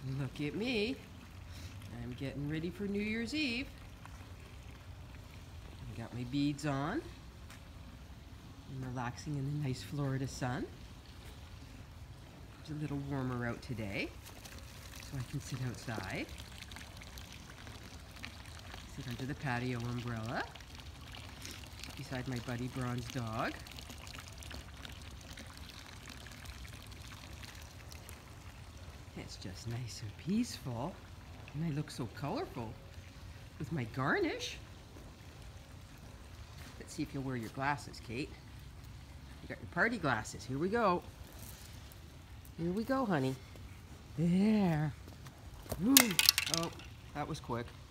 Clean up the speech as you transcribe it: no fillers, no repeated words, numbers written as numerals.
Look at me. I'm getting ready for New Year's Eve. I got my beads on. I'm relaxing in the nice Florida sun. It's a little warmer out today, so I can sit outside. Sit under the patio umbrella beside my buddy Bronze dog. It's just nice and peaceful. And I look so colorful with my garnish. Let's see if you'll wear your glasses, Kate. You got your party glasses. Here we go. Here we go, honey. There. Ooh. Oh, that was quick.